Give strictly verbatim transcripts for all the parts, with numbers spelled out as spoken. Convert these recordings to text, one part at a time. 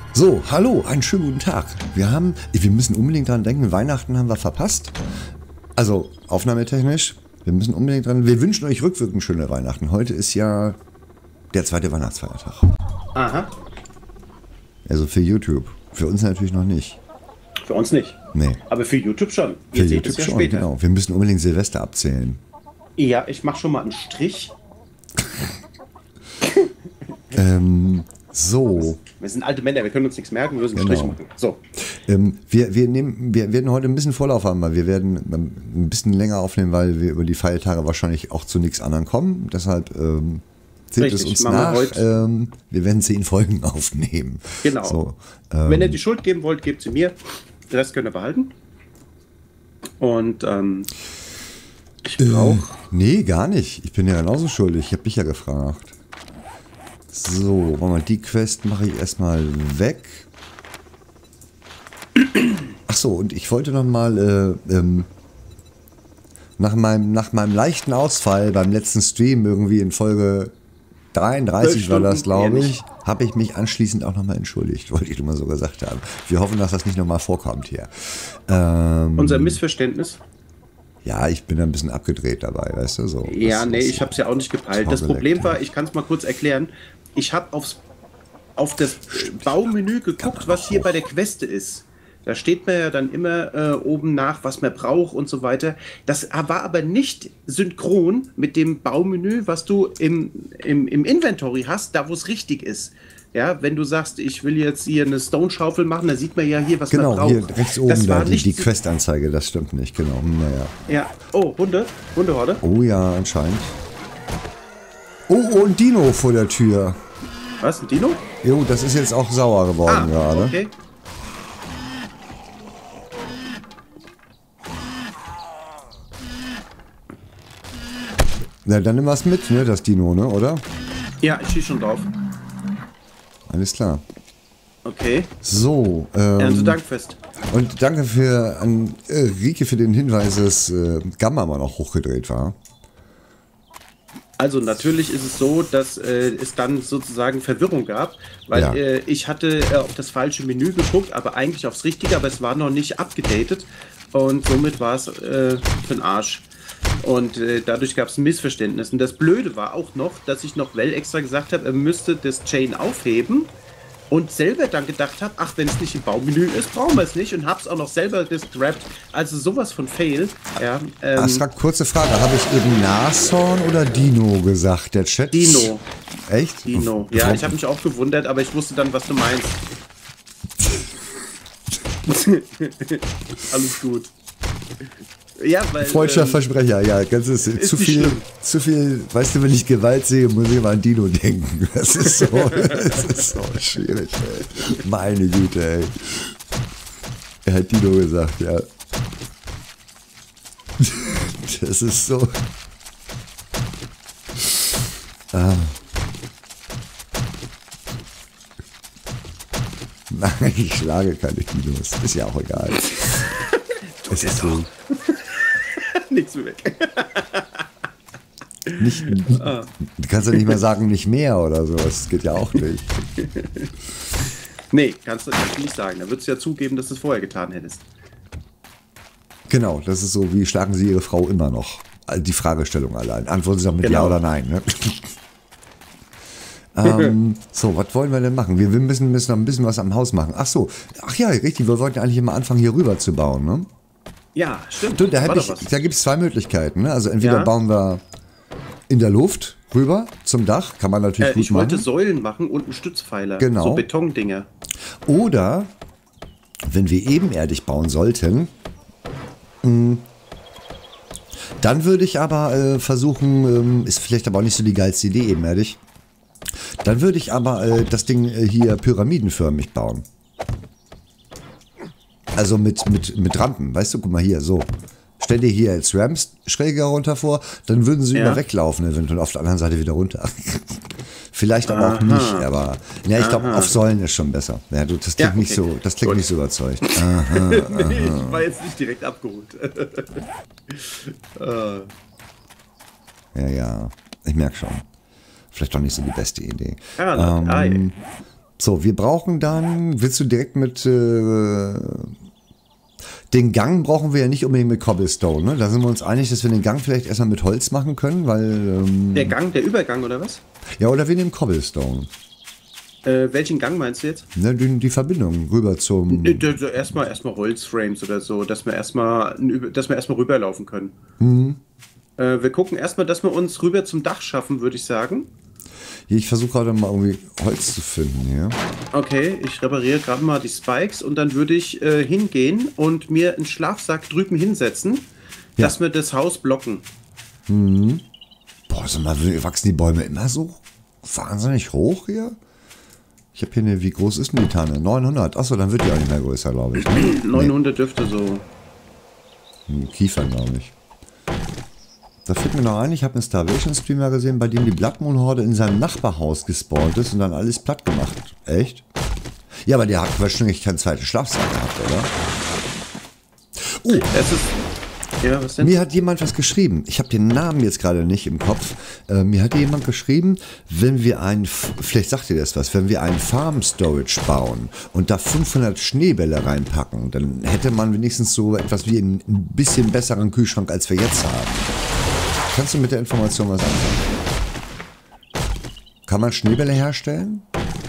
So, hallo, einen schönen guten Tag. Wir haben, wir müssen unbedingt dran denken, Weihnachten haben wir verpasst. Also, aufnahmetechnisch, wir müssen unbedingt dran, wir wünschen euch rückwirkend schöne Weihnachten. Heute ist ja der zweite Weihnachtsfeiertag. Aha. Also für YouTube. Für uns natürlich noch nicht. Für uns nicht. Nee. Aber für YouTube schon. Für Ihr YouTube ja schon, später. Genau. Wir müssen unbedingt Silvester abzählen. Ja, ich mach schon mal einen Strich. ähm, so. Wir sind alte Männer, wir können uns nichts merken, wir müssen einen genau. Strich machen. So. Ähm, wir, wir, nehmen, wir werden heute ein bisschen Vorlauf haben, weil wir werden ein bisschen länger aufnehmen, weil wir über die Feiertage wahrscheinlich auch zu nichts anderem kommen. Deshalb ähm, seht Richtig, es uns nach. Wir, ähm, wir werden zehn Folgen aufnehmen. Genau. So, ähm, Wenn ihr die Schuld geben wollt, gebt sie mir. Den Rest könnt ihr behalten. Und ähm, ich brauche... Äh, nee, gar nicht. Ich bin ja genauso schuldig. Ich habe dich ja gefragt. So, mal die Quest mache ich erstmal weg. Ach so, und ich wollte noch mal äh, ähm, nach meinem nach meinem leichten Ausfall beim letzten Stream irgendwie in Folge dreiunddreißig war das, glaube ich, habe ich mich anschließend auch noch mal entschuldigt, wollte ich nur mal so gesagt haben. Wir hoffen, dass das nicht noch mal vorkommt hier. Ähm, Unser Missverständnis. Ja, ich bin ein bisschen abgedreht dabei, weißt du so. Ja, das, nee, das, ich habe es ja auch nicht gepeilt. Das Problem war, ich kann es mal kurz erklären, ich habe aufs auf das Baumenü geguckt, was hier bei der Queste ist. Da steht mir ja dann immer äh, oben nach, was man braucht und so weiter. Das war aber nicht synchron mit dem Baumenü, was du im, im, im Inventory hast, da wo es richtig ist. Ja, wenn du sagst, ich will jetzt hier eine Stone-Schaufel machen, dann sieht man ja hier, was genau, man braucht. Genau, hier rechts oben das da, war die, nicht die Quest-Anzeige, das stimmt nicht, genau. Naja. Ja, oh, Hunde, Hundehorde. Oh ja, anscheinend. Oh, oh, ein Dino vor der Tür. Was, ein Dino? Jo, das ist jetzt auch sauer geworden ah, gerade. Okay. Na, dann nimm was mit, ne, das Dino, ne, oder? Ja, ich schieße schon drauf. Alles klar. Okay. So, ähm... Also Dankfest. Und danke für, an äh, Rike für den Hinweis, dass äh, Gamma mal noch hochgedreht war. Also natürlich ist es so, dass äh, es dann sozusagen Verwirrung gab, weil ja. äh, ich hatte äh, auf das falsche Menü geguckt, aber eigentlich aufs Richtige, aber es war noch nicht abgedatet und somit war es äh, für den Arsch. Und äh, dadurch gab es ein Missverständnis. Und das Blöde war auch noch, dass ich noch Well extra gesagt habe, er müsste das Chain aufheben und selber dann gedacht habe, ach, wenn es nicht im Baumenü ist, brauchen wir es nicht und habe es auch noch selber gescrapped. Also sowas von Fail. Ja, ähm, Astra, kurze Frage, habe ich eben Nashorn oder Dino gesagt, der Chat? Dino. Echt? Dino. Ja, ich habe mich auch gewundert, aber ich wusste dann, was du meinst. Alles gut. Ja, weil, Freudscher ähm, Versprecher, ja, ganz ist, ist zu viel, schlimm. zu viel, weißt du, wenn ich Gewalt sehe, muss ich immer an Dino denken. Das ist so, das ist so schwierig, ey. Meine Güte, ey. Er hat Dino gesagt, ja. Das ist so. Ah. Nein, ich schlage keine Dinos. Ist ja auch egal. Es ist so. Nichts mehr weg. Nicht, du kannst ja nicht mehr sagen, nicht mehr oder so. Das geht ja auch nicht. Nee, kannst du kannst du nicht sagen. Da würdest du ja zugeben, dass du es vorher getan hättest. Genau, das ist so, wie schlagen Sie Ihre Frau immer noch? Die Fragestellung allein. Antworten Sie doch mit genau. Ja oder Nein. Ne? ähm, so, was wollen wir denn machen? Wir, wir müssen, müssen noch ein bisschen was am Haus machen. Ach so, ach ja, richtig. Wir wollten eigentlich immer anfangen, hier rüber zu bauen, ne? Ja, stimmt. Du, da da gibt es zwei Möglichkeiten. Ne? Also entweder ja. bauen wir in der Luft rüber zum Dach, kann man natürlich äh, gut ich wollte machen. Säulen machen und einen Stützpfeiler. Genau. So Betondinger. Oder, wenn wir ebenerdig bauen sollten, mh, dann würde ich aber äh, versuchen, ähm, ist vielleicht aber auch nicht so die geilste Idee ebenerdig, dann würde ich aber äh, das Ding äh, hier pyramidenförmig bauen. Also mit, mit, mit Rampen, weißt du, guck mal hier, so. Stell dir hier jetzt Ramps schräger runter vor, dann würden sie ja. immer weglaufen, eventuell auf der anderen Seite wieder runter. Vielleicht aber Aha. auch nicht, aber ja, ich glaube, auf Säulen ist schon besser. Ja, du, das klingt, ja, okay. nicht, so, das klingt nicht so überzeugt. Aha, nee, ich war jetzt nicht direkt abgeholt. ja, ja, ich merke schon. Vielleicht doch nicht so die beste Idee. Ja, ähm, So, wir brauchen dann, willst du direkt mit, äh, den Gang brauchen wir ja nicht unbedingt mit Cobblestone, ne? Da sind wir uns einig, dass wir den Gang vielleicht erstmal mit Holz machen können, weil... Ähm, der Gang, der Übergang oder was? Ja, oder wir nehmen Cobblestone. Äh, welchen Gang meinst du jetzt? Ne, die, die Verbindung rüber zum... Erstmal erstmal Holzframes oder so, dass wir erstmal dass wir erstmal rüberlaufen können. Mhm. Äh, wir gucken erstmal, dass wir uns rüber zum Dach schaffen, würde ich sagen. Ich versuche gerade mal irgendwie Holz zu finden hier. Okay, ich repariere gerade mal die Spikes und dann würde ich äh, hingehen und mir einen Schlafsack drüben hinsetzen, ja. dass wir das Haus blocken. Mhm. Boah, sag mal, wachsen die Bäume immer so wahnsinnig hoch hier? Ich habe hier eine, wie groß ist denn die Tanne? neunhundert. Achso, dann wird die auch nicht mehr größer, glaube ich. Ne? neunhundert nee. Dürfte so. Kiefern, glaube ich. Da fällt mir noch ein, ich habe einen Starvation-Streamer gesehen, bei dem die Blood Moon Horde in seinem Nachbarhaus gespawnt ist und dann alles platt gemacht. Echt? Ja, aber der hat wahrscheinlich keinen zweiten Schlafsack gehabt, oder? Oh, es ist... Ja, was denn? Mir hat jemand was geschrieben. Ich habe den Namen jetzt gerade nicht im Kopf. Äh, mir hat jemand geschrieben, wenn wir ein, vielleicht sagt ihr das was, wenn wir ein Farm Storage bauen und da fünfhundert Schneebälle reinpacken, dann hätte man wenigstens so etwas wie einen ein bisschen besseren Kühlschrank, als wir jetzt haben. Kannst du mit der Information was anfangen? Kann man Schneebälle herstellen?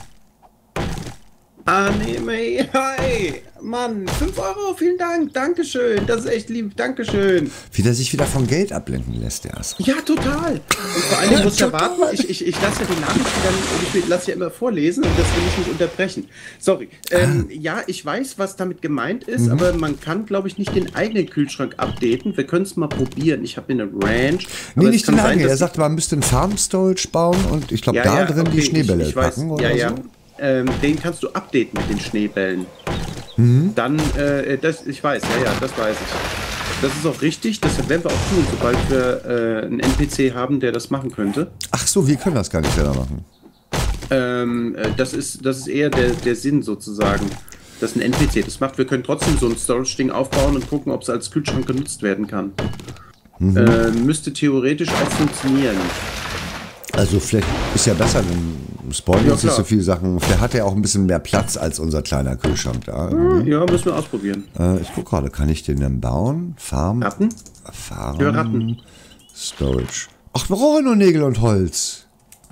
Anime, hi! Mann, fünf Euro, vielen Dank, Dankeschön, das ist echt lieb, Dankeschön. Wie der sich wieder von Geld ablenken lässt, der Ast. Ja, total. Und vor allem ja, muss ich ja warten, ich, ich, ich lasse ja die Nachrichten dann, ich lasse ja immer vorlesen und das will ich nicht unterbrechen. Sorry. Ähm, ah. Ja, ich weiß, was damit gemeint ist, mhm. aber man kann, glaube ich, nicht den eigenen Kühlschrank updaten. Wir können es mal probieren. Ich habe hier eine Ranch. Nee, nicht den eigenen. Er sagt, man müsste ein Farm Storage bauen und ich glaube, ja, da ja, drin okay, die Schneebälle ich, ich packen weiß, oder ja, so. Ja. Ähm, den kannst du updaten mit den Schneebällen. Mhm. Dann, äh, das, ich weiß, ja, ja, das weiß ich. Das ist auch richtig, das werden wir auch tun, sobald wir äh, einen N P C haben, der das machen könnte. Ach so, wir können das gar nicht selber machen. Ähm, äh, das ist, das ist eher der, der Sinn sozusagen, dass ein N P C das macht. Wir können trotzdem so ein Storage-Ding aufbauen und gucken, ob es als Kühlschrank genutzt werden kann. Mhm. Äh, müsste theoretisch auch funktionieren. Also vielleicht ist ja besser, dann spawnen ja, uns nicht so viele Sachen. Vielleicht hat er auch ein bisschen mehr Platz als unser kleiner Kühlschrank da. Irgendwie. Ja, müssen wir ausprobieren. Äh, ich gucke gerade, kann ich den denn bauen? Farm? Ratten? Farm? Ja, Ratten. Storage. Ach, wir brauchen nur Nägel und Holz.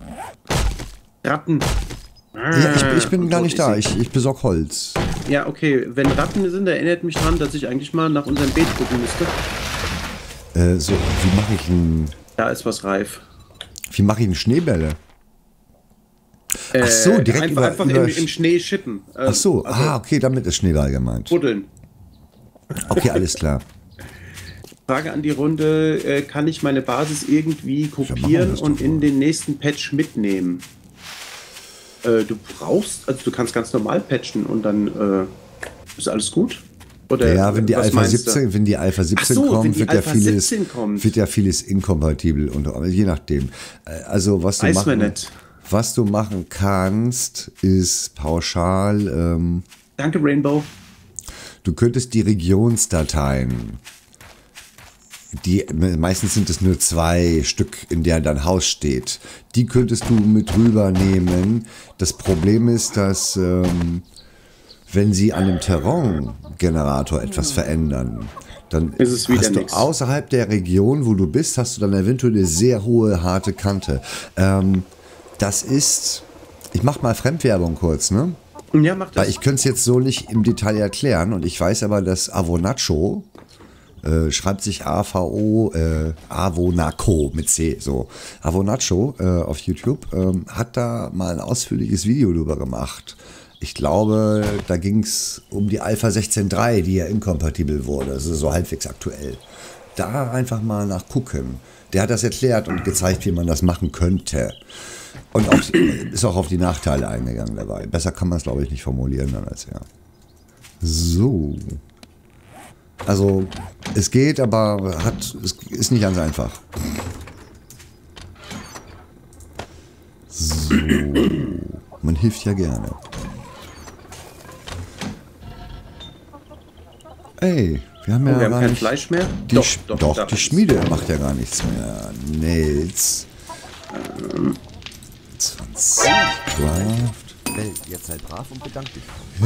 Ratten. Ja, ich, ich bin und gar so nicht da, ich, ich besorge Holz. Ja, okay, wenn Ratten sind, erinnert mich dran, dass ich eigentlich mal nach unserem Beet gucken müsste. Äh, so, wie mache ich ein... Da ist was reif. Wie mache ich denn Schneebälle? Äh, Ach so, direkt einfach, über, einfach über in, in Schnee schippen. Äh, Ach so, also ah, okay, damit ist Schneeball gemeint. Buddeln. Okay, alles klar. Frage an die Runde, äh, kann ich meine Basis irgendwie kopieren ja, und in den nächsten Patch mitnehmen? Äh, du brauchst, also du kannst ganz normal patchen und dann äh, ist alles gut? Oder ja, wenn die Alpha siebzehn, wenn die Alpha siebzehn so, kommt, wird ja, vieles, kommt. wird ja vieles inkompatibel und je nachdem. Also was du Weiß machen, man nicht. was du machen kannst, ist pauschal. Ähm, Danke Rainbow. Du könntest die Regionsdateien, die meistens sind es nur zwei Stück, in der dein Haus steht, die könntest du mit rübernehmen. Das Problem ist, dass ähm, wenn sie an dem Terrain-Generator etwas verändern, dann ist es wieder hast du nix. Außerhalb der Region, wo du bist, hast du dann eventuell eine sehr hohe, harte Kante. Ähm, das ist, ich mach mal Fremdwerbung kurz, ne? Ja, mach das. Weil ich könnte es jetzt so nicht im Detail erklären und ich weiß aber, dass Avonacho, äh, schreibt sich A V O, äh, Avonaco mit C, so. Avonacho äh, auf YouTube ähm, hat da mal ein ausführliches Video drüber gemacht. Ich glaube, da ging es um die Alpha sechzehn Punkt drei, die ja inkompatibel wurde. Das ist so halbwegs aktuell. Da einfach mal nachgucken. Der hat das erklärt und gezeigt, wie man das machen könnte. Und auch, ist auch auf die Nachteile eingegangen dabei. Besser kann man es, glaube ich, nicht formulieren dann als er. So. Also, es geht, aber hat, es ist nicht ganz einfach. So. Man hilft ja gerne. Ey, wir haben ja oh, wir haben gar kein nicht Fleisch mehr? Die doch, Sch doch, doch, doch die Schmiede macht ja gar nichts mehr. Nails. Ähm. zwanzig. Draft. Bell, jetzt sei brav und bedank dich.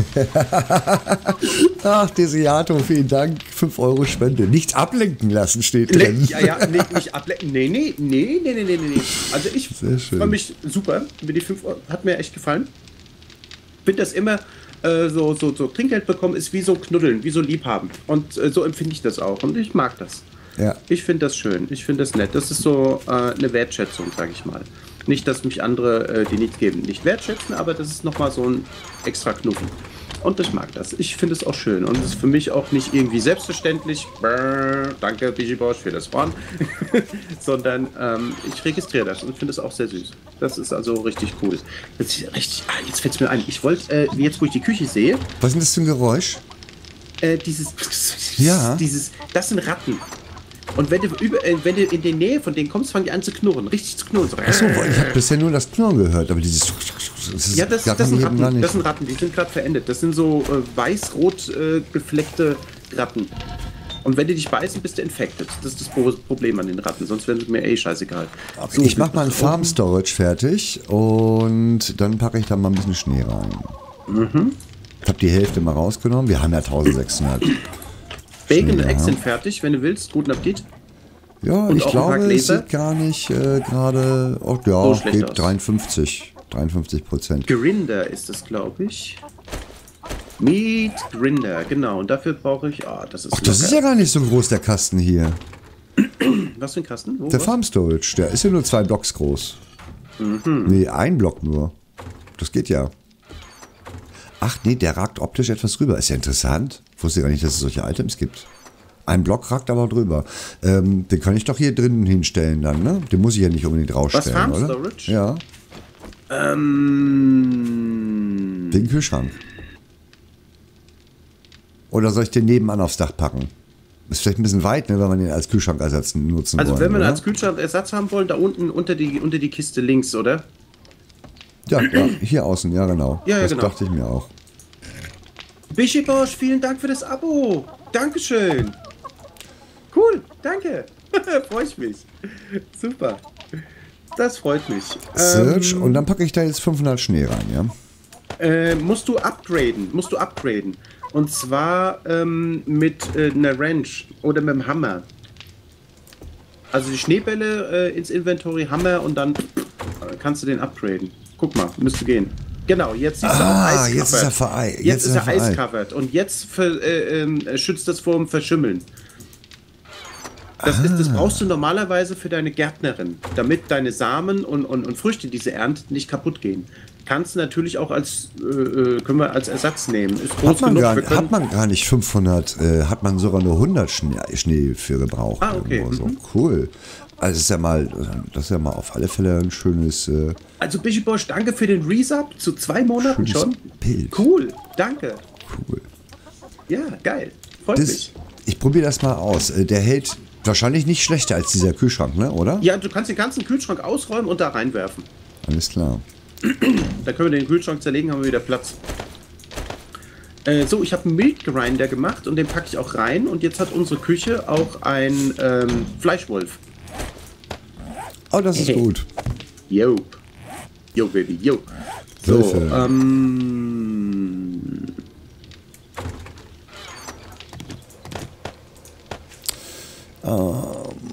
Ach, Desiato, vielen Dank. fünf Euro Spende. Nicht ablenken lassen, steht drin. Ja, ja, nee, nicht ablenken. Nee, nee, nee, nee, nee, nee, nee. Also ich freue mich super. Mir die fünf Euro hat mir echt gefallen. Ich finde das immer äh, so, so, so Trinkgeld bekommen ist wie so Knuddeln, wie so Liebhaben. Und äh, so empfinde ich das auch. Und ich mag das. Ja. Ich finde das schön. Ich finde das nett. Das ist so äh, eine Wertschätzung, sage ich mal. Nicht, dass mich andere, äh, die nichts geben, nicht wertschätzen, aber das ist nochmal so ein extra Knuffen. Und ich mag das. Ich finde es auch schön. Und es ist für mich auch nicht irgendwie selbstverständlich. Brrr, danke, Bijibosch, für das Horn. Sondern ähm, ich registriere das und finde es auch sehr süß. Das ist also richtig cool. Jetzt, richtig, ah, jetzt fällt es mir ein. Ich wollte, äh, jetzt wo ich die Küche sehe. Was ist denn das für ein Geräusch? Äh, dieses. Ja. Dieses. Das sind Ratten. Und wenn du, über, äh, wenn du in die Nähe von denen kommst, fangen die an zu knurren. Richtig zu knurren. So. Achso, ich habe bisher nur das Knurren gehört, aber dieses... Das ist, ja, das, das, sind Ratten, das sind Ratten, die sind gerade verendet. Das sind so äh, weiß-rot äh, gefleckte Ratten. Und wenn die dich beißen, bist du infected. Das ist das Problem an den Ratten, sonst wären sie mir eh scheißegal. Okay, so, ich mach mal ein Farm Storage fertig und dann packe ich da mal ein bisschen Schnee rein. Mhm. Ich habe die Hälfte mal rausgenommen. Wir haben ja tausendsechshundert. Bacon und Eggs sind fertig, wenn du willst. Guten Appetit. Ja, und ich glaube, es sieht gar nicht äh, gerade... Oh, ja, so geht dreiundfünfzig. dreiundfünfzig Prozent. Grinder ist es, glaube ich. Meat Grinder, genau. Und dafür brauche ich... Ah, oh, das ist... Ach, das ist ja gar nicht so groß, der Kasten hier. Was für ein Kasten? Wo, der was? Farm Storage, der ist ja nur zwei Blocks groß. Mhm. Nee, ein Block nur. Das geht ja. Ach nee, der ragt optisch etwas rüber. Ist ja interessant. Ich wusste gar nicht, dass es solche Items gibt. Ein Block ragt aber drüber. Ähm, den kann ich doch hier drinnen hinstellen dann, ne? Den muss ich ja nicht unbedingt rausstellen, was, Farm oder? Storage? Ja. Ähm... Den Kühlschrank. Oder soll ich den nebenan aufs Dach packen? Ist vielleicht ein bisschen weit, ne, wenn man den als Kühlschrankersatz nutzen Also wollen, wenn wir oder? als Kühlschrankersatz haben wollen, da unten unter die, unter die Kiste links, oder? Ja, ja, hier außen, ja genau. Ja, ja, das genau. dachte ich mir auch. Bichibosch, vielen Dank für das Abo. Dankeschön. Cool, danke. Freue ich mich. Super. Das freut mich. Search, ähm, und dann packe ich da jetzt fünfhundert Schnee rein, ja? Äh, musst du upgraden, musst du upgraden. Und zwar ähm, mit äh, einer Wrench oder mit dem Hammer. Also die Schneebälle äh, ins Inventory, Hammer und dann äh, kannst du den upgraden. Guck mal, müsste gehen. Genau, jetzt siehst du ah, auch Eis jetzt ist er vereist. Jetzt, jetzt ist er eiscovered und jetzt für, äh, äh, schützt das vor dem Verschimmeln. Das, ah. ist, das brauchst du normalerweise für deine Gärtnerin, damit deine Samen und, und, und Früchte, die sie erntet, nicht kaputt gehen. Kannst du natürlich auch als, äh, können wir als Ersatz nehmen. Ist groß hat, man genug, gar, wir können hat man gar nicht fünfhundert, äh, hat man sogar nur hundert Schnee, Schnee für gebraucht. Ah, okay. Mhm. So. Cool. Also das ist ja mal, das ist ja mal auf alle Fälle ein schönes... Äh, also Bichibosch, danke für den Resub zu zwei Monaten schon. Bild. Cool, danke. Cool. Ja, geil. Freut das, mich. Ich probiere das mal aus. Der hält wahrscheinlich nicht schlechter als dieser Kühlschrank, ne? Oder? Ja, du kannst den ganzen Kühlschrank ausräumen und da reinwerfen. Alles klar. Da können wir den Kühlschrank zerlegen, haben wir wieder Platz. Äh, so, ich habe einen Milk Grinder gemacht und den packe ich auch rein. Und jetzt hat unsere Küche auch einen ähm, Fleischwolf. Oh, das ist gut. Yo. Yo, Baby, yo. So, ähm... Um.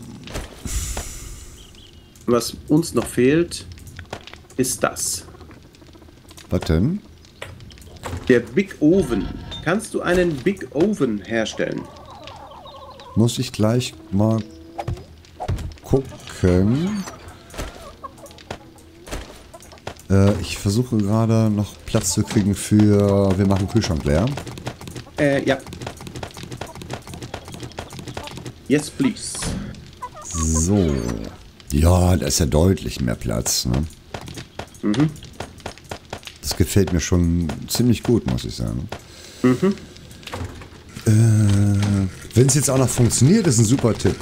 Was uns noch fehlt, ist das. Was denn? Der Big Oven. Kannst du einen Big Oven herstellen? Muss ich gleich mal gucken. Äh, ich versuche gerade noch Platz zu kriegen für... Wir machen Kühlschrank leer. Äh, ja. Yes, please. So. Ja, da ist ja deutlich mehr Platz. Ne? Mhm. Das gefällt mir schon ziemlich gut, muss ich sagen. Mhm. Äh, wenn es jetzt auch noch funktioniert, ist ein super Tipp.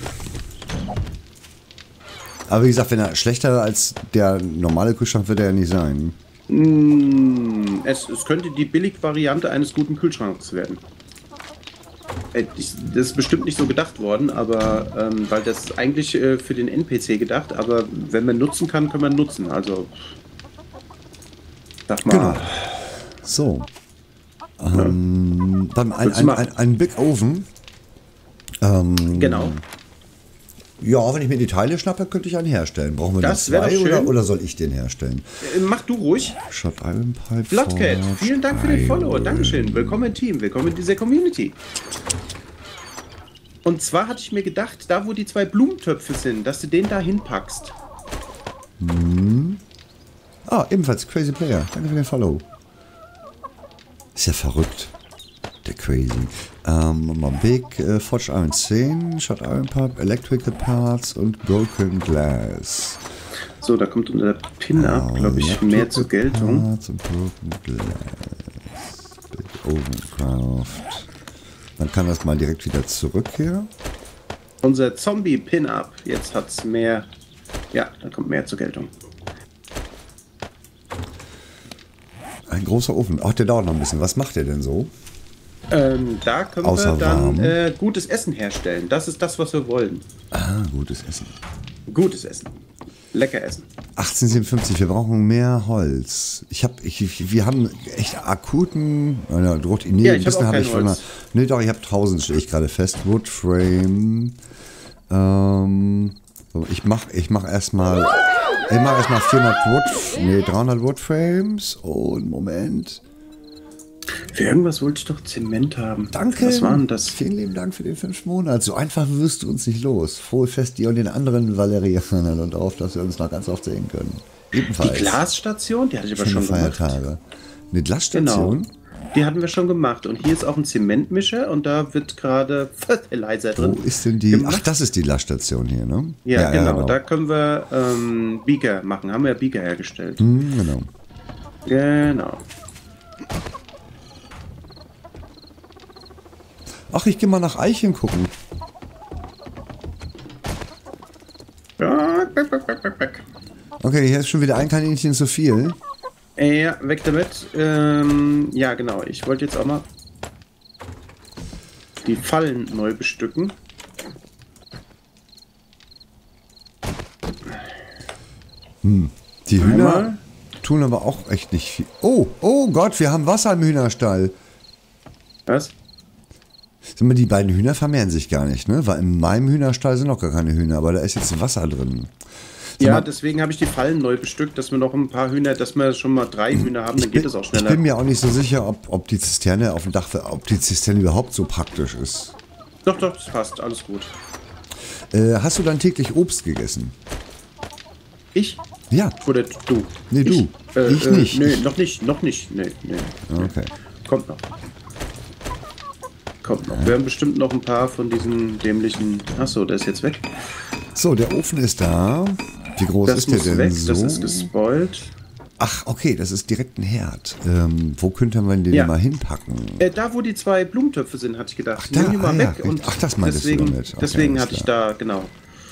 Aber wie gesagt, wenn er schlechter als der normale Kühlschrank wird er ja nicht sein. Mm, es, es könnte die Billig-Variante eines guten Kühlschranks werden. Das ist bestimmt nicht so gedacht worden, aber ähm, weil das eigentlich äh, für den N P C gedacht, aber wenn man nutzen kann, kann man nutzen. Also Sag mal. Genau. So. Ähm, ja. Dann ein, ein, ein, ein Big Oven. Ähm, genau. Ja, wenn ich mir die Teile schnappe, könnte ich einen herstellen. Brauchen wir das zwei oder, oder soll ich den herstellen? Äh, mach du ruhig. Shot Iron Pipe. Bloodcat, vielen Dank für den Follow. Dankeschön. Willkommen im Team. Willkommen in dieser Community. Und zwar hatte ich mir gedacht, da wo die zwei Blumentöpfe sind, dass du den da hinpackst. Hm. Ah, ebenfalls Crazy Player. Danke für den Follow. Ist ja verrückt. Der Crazy. Ähm, mal Big, äh, Forged Iron zehn, Shot Iron Pipe, Electrical Parts und Broken Glass. So, da kommt unter der Pin-Up, glaube ich, mehr zur Geltung. Parts und Broken Glass. Big Ovencraft. Dann kann das mal direkt wieder zurück hier. Unser Zombie-Pin-Up. Jetzt hat es mehr. Ja, da kommt mehr zur Geltung. Ein großer Ofen. Ach, der dauert noch ein bisschen. Was macht der denn so? Ähm, da können Außer wir dann äh, gutes Essen herstellen. Das ist das, was wir wollen. Ah, gutes Essen. Gutes Essen. Lecker Essen. achtzehnhundertsiebenundfünfzig, wir brauchen mehr Holz. Ich habe, ich, wir haben echt akuten. Äh, droht, nee, ja, ich habe hab ich schon mal. Nee, doch, ich habe tausend, stelle ich gerade fest. Woodframe. Ähm, ich mache ich mach erstmal. Ich mache erstmal vierhundert Wood. Nee, dreihundert Woodframes. Und Moment. Für irgendwas wollte ich doch Zement haben. Danke. Was war denn das? Vielen lieben Dank für den fünf Monate. So einfach wirst du uns nicht los. Frohe Fest dir und den anderen Valerianern und auf, dass wir uns noch ganz oft sehen können. Ebenfalls. Die Glasstation, die hatte ich aber schon Feiertage. gemacht. Eine Glasstation? Genau. Die hatten wir schon gemacht. Und hier ist auch ein Zementmischer und da wird gerade Fertilizer drin. Wo ist denn die? Gemacht. Ach, das ist die Glasstation hier, ne? Ja, ja genau. Ja, genau. Da können wir ähm, Beaker machen. Haben wir ja Beaker hergestellt. Hm, genau. Genau. Ach, ich gehe mal nach Eichen gucken. Ja, back, back, back, back. Okay, hier ist schon wieder ein Kaninchen zu viel. Ja, weg damit. Ähm, ja, genau. Ich wollte jetzt auch mal die Fallen neu bestücken. Hm. Die Hühner Einmal. Tun aber auch echt nicht viel. Oh, oh Gott, wir haben Wasser im Hühnerstall. Was? Sag mal, die beiden Hühner vermehren sich gar nicht, ne? Weil in meinem Hühnerstall sind noch gar keine Hühner, aber da ist jetzt Wasser drin. Sag ja, mal, deswegen habe ich die Fallen neu bestückt, dass wir noch ein paar Hühner, dass wir schon mal drei Hühner haben, dann bin, geht es auch schneller. Ich bin mir auch nicht so sicher, ob, ob die Zisterne auf dem Dach, ob die Zisterne überhaupt so praktisch ist. Doch, doch, das passt, alles gut. Äh, hast du dann täglich Obst gegessen? Ich? Ja. Oder du? Nee, du. Ich, äh, ich nicht. Äh, nee, noch nicht, noch nicht. Nee, nee. Okay. Kommt noch. Kommt noch. Wir haben bestimmt noch ein paar von diesen dämlichen... Achso, der ist jetzt weg. So, der Ofen ist da. Wie groß das ist der muss denn weg, so? Das ist gespoilt. Ach, okay, das ist direkt ein Herd. Ähm, wo könnte man den Ja. mal hinpacken? Äh, da, wo die zwei Blumentöpfe sind, hatte ich gedacht. Ach, da, Nimm die mal ah, weg. ja. Und Ach, das meintest deswegen, du damit. Okay, deswegen alles hatte ich klar. da, genau.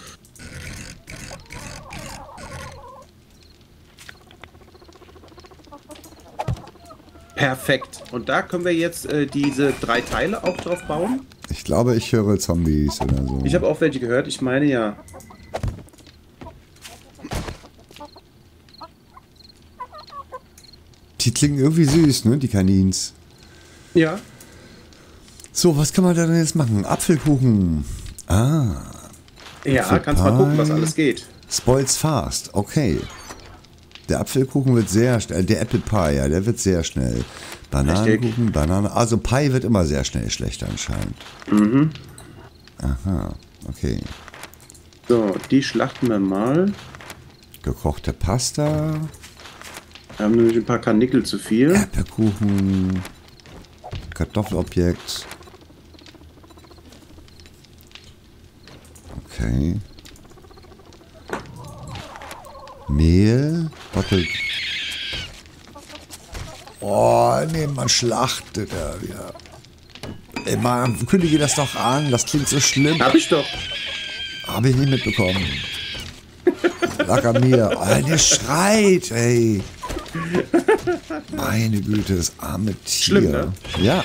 Perfekt. Und da können wir jetzt äh, diese drei Teile auch drauf bauen. Ich glaube, ich höre Zombies oder so. Ich habe auch welche gehört. Ich meine ja. Die klingen irgendwie süß, ne, die Kanins. Ja. So, was kann man da denn jetzt machen? Apfelkuchen. Ah. Ja, Apfelpie. kannst mal gucken, was alles geht. Spoils fast. Okay. Der Apfelkuchen wird sehr schnell. Der Apple Pie, ja, der wird sehr schnell. Bananenkuchen, Banane. Also Pie wird immer sehr schnell schlecht anscheinend. Mhm. Aha, okay. So, die schlachten wir mal. Gekochte Pasta. Wir haben nämlich ein paar Karnickel zu viel. Erdbeerkuchen. Kartoffelobjekt. Okay. Mehl. Bottle. Oh, nee, man schlachtet er wieder. Ey, man, kündige das doch an. Das klingt so schlimm. Hab ich doch. Habe ich nicht mitbekommen. Lag an mir. Oh, der schreit, ey. Meine Güte, das arme Tier. Schlimm, ne? Ja.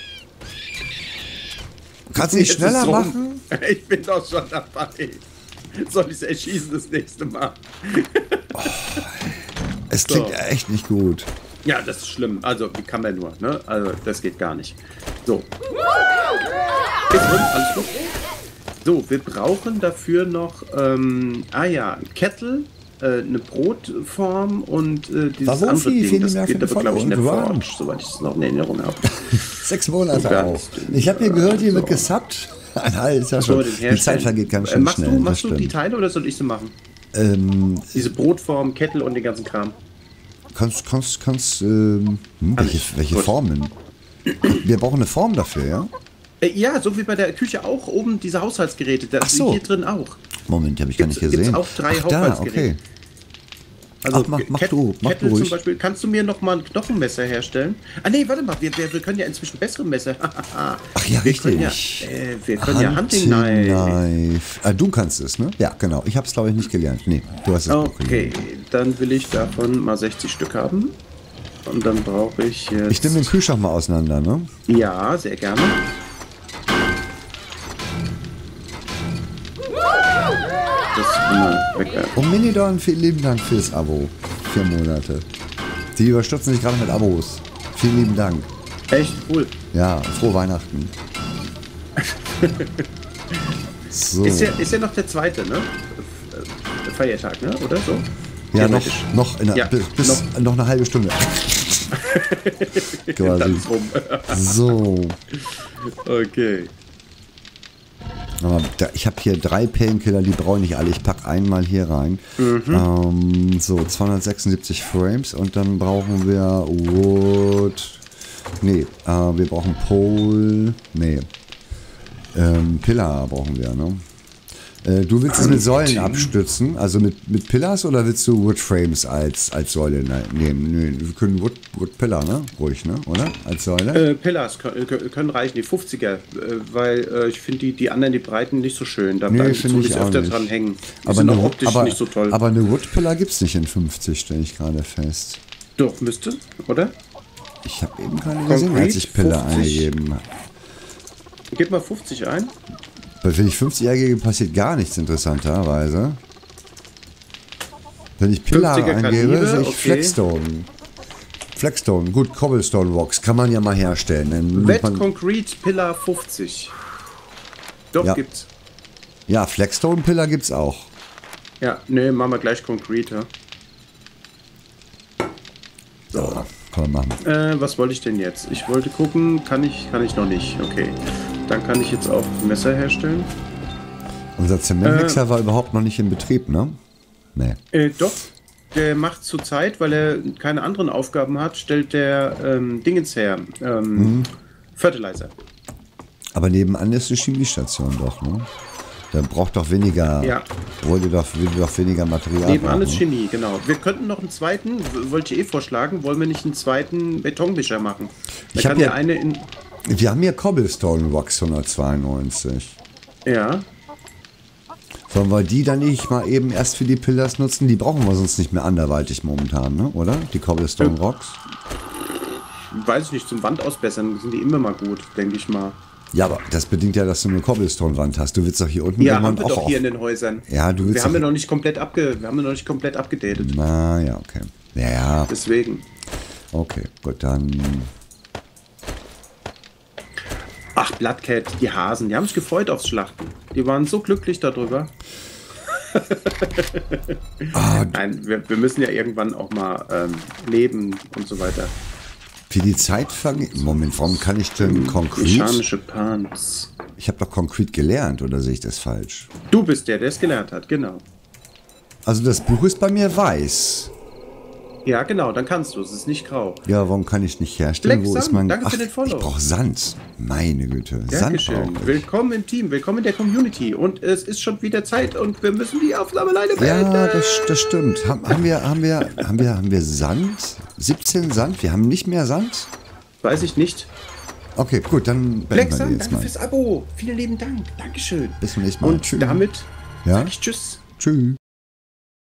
Kannst du nicht Jetzt schneller ist rum. machen? Ich bin doch schon dabei. Soll ich es erschießen das nächste Mal? Oh, es klingt So. echt nicht gut. Ja, das ist schlimm. Also, wie kann man nur, ne? Also, das geht gar nicht. So. Ist drin, alles gut. So, wir brauchen dafür noch, ähm, ah ja, ein Kettle, äh, eine Brotform und äh, dieses Warum andere viel, Ding, viel das mehr geht für aber, glaube ich, in der Follow- Forge, und soweit ich es noch in Erinnerung habe. Sechs Monate Und auch. Ich habe hier gehört, hier wird gesubbt. Ein halbes Jahr schon. Die Zeit vergeht ganz Äh, schön machst schnell. du, das machst du die stimmt. Teile oder soll ich sie machen? Ähm, Diese Brotform, Kettle und den ganzen Kram. kannst, kannst, kannst, ähm, hm, welche, Alles. welche Gut. Formen? Wir brauchen eine Form dafür, ja? Äh, ja, so wie bei der Küche auch oben diese Haushaltsgeräte. Das Ach so. sind hier drin auch. Moment, habe ich gar nicht Gibt's- gesehen. gibt's auch drei Ach, da, Haushaltsgeräte. okay. Also Ach, mach- mach Ket- du, mach Kettle du zum ruhig. Beispiel. Kannst du mir noch mal ein Knochenmesser herstellen? Ah nee, warte mal, wir, wir, wir können ja inzwischen bessere Messer. Ach ja, wir richtig. Können ja, äh, wir können ja Hunting Knife. Knife. Ah, du kannst es, ne? Ja, genau. Ich habe es, glaube ich, nicht gelernt. Nee, du hast es auch Okay, gelernt. dann will ich davon mal sechzig Stück haben. Und dann brauche ich jetzt... Ich nehme den Kühlschrank mal auseinander, ne? Ja, sehr gerne. Das mal wegwerfen. Und Minidon, vielen lieben Dank fürs Abo. Vier Monate. Die überstürzen sich gerade mit Abos. Vielen lieben Dank. Echt cool. Ja, frohe Weihnachten. So. Ist ja, ist ja noch der zweite, ne? Feiertag, ne? Oder so? Ja, noch, Theoretisch. noch, in der, Ja, bis, bis noch. noch eine halbe Stunde. Quasi. Dann ist rum. So. Okay. Aber da, ich habe hier drei Painkiller, die brauche ich nicht alle. Ich packe einmal hier rein. Mhm. Ähm, so, zweihundertsechsundsiebzig Frames und dann brauchen wir Wood. Nee, äh, wir brauchen Pole. Nee. Ähm, Pillar brauchen wir, ne? Äh, du willst es mit Säulen abstützen, also mit, mit Pillars, oder willst du Wood Frames als, als Säule nehmen? Nö, wir können Wood, Wood Pillar, ne? Ruhig, ne? Oder? Als Säule? Äh, Pillars können, können reichen, die fünfziger, äh, weil äh, ich finde die, die anderen, die breiten, nicht so schön. Da Nee, bleiben finde die ich Zombies auch öfter nicht. dran hängen. Die Aber sind eine, auch optisch aber, nicht so toll. aber eine Wood Pillar gibt es nicht in fünfzig, stelle ich gerade fest. Doch, müsste, oder? Ich habe eben keine gesehen, als Concrete, ich Pillar fünfzig. eingegeben habe. Gib mal fünfzig ein. Weil wenn ich fünfzig eingebe, passiert gar nichts interessanterweise. Wenn ich Pillar fünfziger eingebe, Kaliber, sehe ich okay. Flagstone. Flagstone, gut, Cobblestone Rocks kann man ja mal herstellen. Dann nimmt Wet man, Concrete Pillar fünfzig. Doch, Ja. gibt's. ja, Flagstone Pillar gibt's auch. Ja, ne, machen wir gleich Concrete. Ja. So, kann man machen. Äh, was wollte ich denn jetzt? Ich wollte gucken, kann ich, kann ich noch nicht. Okay. Dann kann ich jetzt auch Messer herstellen. Unser Zementmixer war überhaupt noch nicht in Betrieb, ne? Nee. Äh, doch. Der macht zurzeit, weil er keine anderen Aufgaben hat, stellt der ähm, Dingens her. Ähm, Mhm. Fertilizer. Aber nebenan ist eine Chemiestation doch, ne? Der braucht doch weniger, Ja. wollte doch, würde doch weniger Material Nebenan ist brauchen. Chemie, genau. Wir könnten noch einen zweiten, w- wollte ich eh vorschlagen, wollen wir nicht einen zweiten Betonmischer machen? Da Ich kann hab der ja- eine in. Wir haben hier Cobblestone Rocks hundertzweiundneunzig. Ja. Sollen wir die dann nicht mal eben erst für die Pillars nutzen? Die brauchen wir sonst nicht mehr anderweitig momentan, ne? Oder? Die Cobblestone Rocks? Weiß ich nicht, zum Wand ausbessern sind die immer mal gut, denke ich mal. Ja, aber das bedingt ja, dass du eine Cobblestone-Wand hast. Du willst doch hier unten Ja, irgendwann haben wir auch doch hier in auf. den Häusern. Ja, du willst Wir haben doch- ja noch nicht komplett abge, wir haben ja noch nicht komplett abgedatet. Na ja, okay. Ja, ja, Deswegen. okay, gut, dann. Ach, Bloodcat, die Hasen, die haben sich gefreut aufs Schlachten. Die waren so glücklich darüber. Ah, Nein, wir, wir müssen ja irgendwann auch mal ähm, leben und so weiter. wie die Zeit vergeht. Moment, warum kann ich denn Concrete? Mechanische Pans. Ich habe doch Concrete gelernt, oder sehe ich das falsch? Du bist der, der es gelernt hat, genau. Also das Buch ist bei mir weiß. Ja, genau, dann kannst du es. Es ist nicht grau. Ja, warum kann ich nicht herstellen? Black Wo ist Sun, mein... danke für Ach, den Follow. ich brauche Sand. Meine Güte, Sand Dankeschön. brauche ich. Willkommen im Team, willkommen in der Community. Und es ist schon wieder Zeit und wir müssen die Aufnahme leider beenden. Ja, das, das stimmt. Haben, haben, wir, haben, wir, haben, wir, haben wir Sand? siebzehn Sand? Wir haben nicht mehr Sand? Weiß ich nicht. Okay, gut, dann Black beenden wir Sun, jetzt danke mal. fürs Abo. Vielen lieben Dank. Dankeschön. Bis zum nächsten Mal. Und Tschüss. damit Ja? sag ich Tschüss. Tschüss.